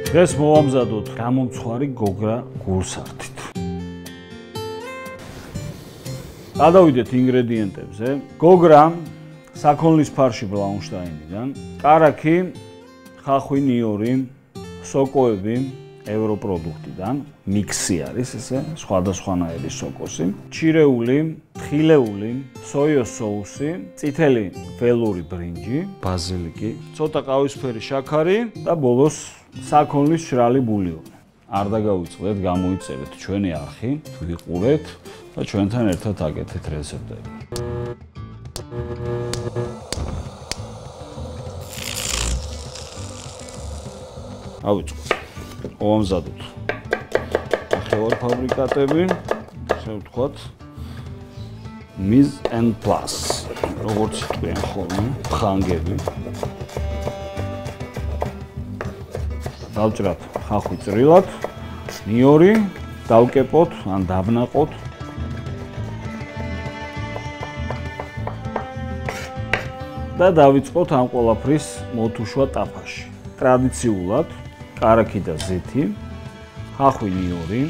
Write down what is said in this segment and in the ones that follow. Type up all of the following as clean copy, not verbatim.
დღეს მოვამზადოთ გამომცხვარი გოგრა გულსართით. გადავიდეთ ინგრედიენტებზე. გოგრა საქონლის ფარში ბლაუნშტაინიდან, კარაქი, ხახვი ნიორი, სოკოები ევროპროდუქტიდან, მიქსი არის ესე, სხვადასხვანაირი სოკოსი, ჩირეული, თხილეული, სოიოს соуსი, წითელი ველური ბრინჯი, ბაზილიკი, ცოტა ყავისფერი შაქარი და ბოლოს საქონლის შრალი ბულიონი. არ დაგავიწყდეთ, გამოიწერეთ ჩვენი არხი, ვიყურეთ და ჩვენთან ერთად აკეთეთ რეცეპტები. ავიწყოთ. მოვამზადოთ. ნახევარ ფაბრიკატები, ასე ვთქვათ, mise en place. როგორც თქვენ ხოლმე, ხანგები. დავჭრათ ხახვი წრილად, ნიორი, დავკეპოთ ან დავნაყოთ. და დავიწყოთ ამ ყველაფრის მოთუშვა ტაფაში. ტრადიციულად კარაქი და ზეთი, ხახვი ნიორი,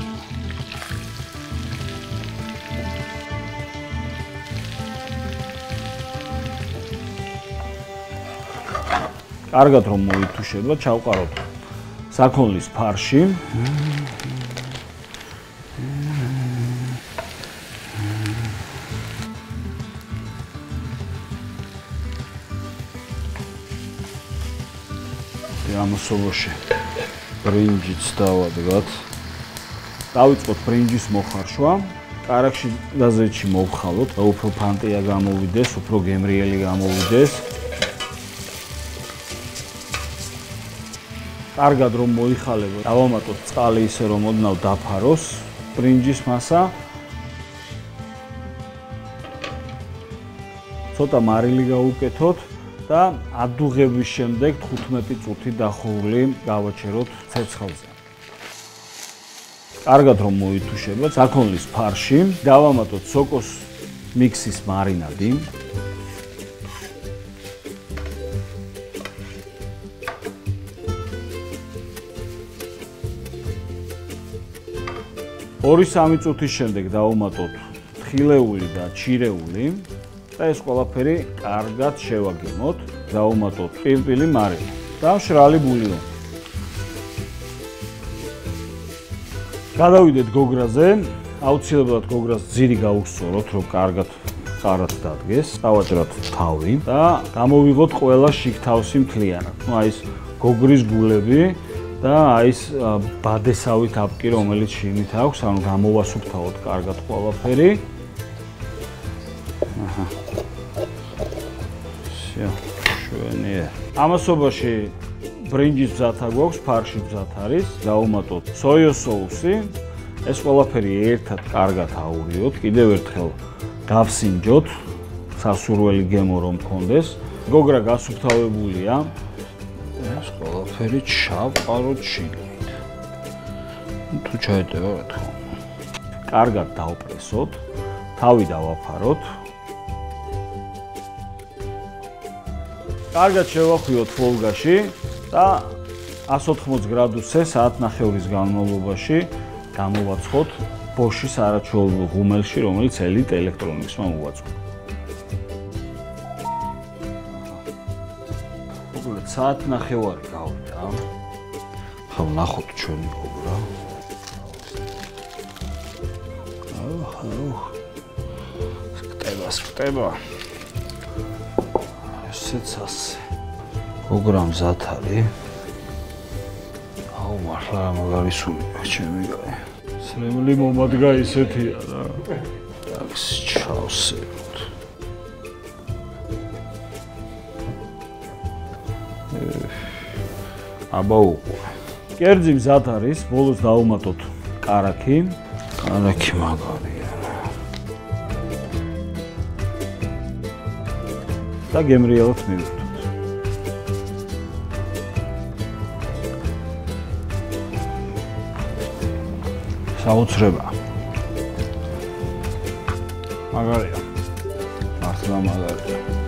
კარგად რომ მოითუშება, ჩავყაროთ საქონლის ფარში. ამასობაში ბრინჯიც დავადგათ. დავიწყოთ ბრინჯის მოხარშვა. კარაქში და ზეთში მოვხალოთ, უფრო ფანტია გამოვიდეს, უფრო გემრიელი გამოვიდეს. კარგად რომ მოიხალებო, დავამატოთ წყალი ისე რომ ოდნავ დაფაროს ბრინჯის მასა. ცოტა მარილი გავუკეთოთ და ადუღების შემდეგ 15 წუთი დახურული გავაჩეროთ ცეცხლზე. კარგად რომ მოითუშება, საქონლის ფარში დავამატოთ სოკოს მიქსის მარინადი. ორი-სამი წუთის შემდეგ დავუმატოთ თხილეული და ჩირეული და ეს ყველაფერი კარგად შევაგემოთ. დავუმატოთ პირპილი მარილი და შრალი ბულიონი. გადავიდეთ გოგრაზე. აუცილებლად გოგრას ძირი გავუსწოროთ, რომ კარგად ყარად დადგეს. დავაჭრათ თავი და გამოვიღოთ ყველა შიგთავსი მთლიანად. ნუ აი ეს გოგრის გულები და აი ეს ბადესავით აპკი, რომელიც შიგნით აქვს, ანუ გამოვასუფთავოთ კარგად ყველაფერი. აჰა. всё, შვენია. ამასობაში ბრინჯის ბზათა გვაქვს, ფარში ბზათ არის. დავუმატოთ სოიოს соуსი. ეს ყველაფერი ერთად კარგად აურიოთ. კიდევ ერთხელ გავსინჯოთ, სასურველი გემო რომ მქონდეს. გოგრა გასუფთავებულია. ეს ყველაფერი ჩავყაროთ შიგნით. თუ ჩაეტევა რა თქმა უნდა. კარგად დავპრესოთ, თავი დავაფაროთ. კარგად შევახვიოთ ფოლგაში და 180 გრადუსზე საათნახევრის განმავლობაში გამოვაცხოთ ბოშის არაჩვეულებრივ ღუმელში, რომელიც ელიტ ელექტრონიქსმა უვაწყო. უბრალოდ საათნახევარი გავიდა. ხა ვნახოთ ჩვენი გოგრა. ხტება. ესეც ასე. გოგრა მზად არის. აუ მართლა მაგარი სულია ჩემი გაი. სრემლი მომადგა ისეთია რა. აქვს ჩავსებთ. აბა უყურე. კერძი მზად არის, ბოლოს დავუმატოთ კარაქი. კარაქი მაგარია. და გემრიელად მივხვდით. საოცრება. მაგარია. მართლა მაგარია.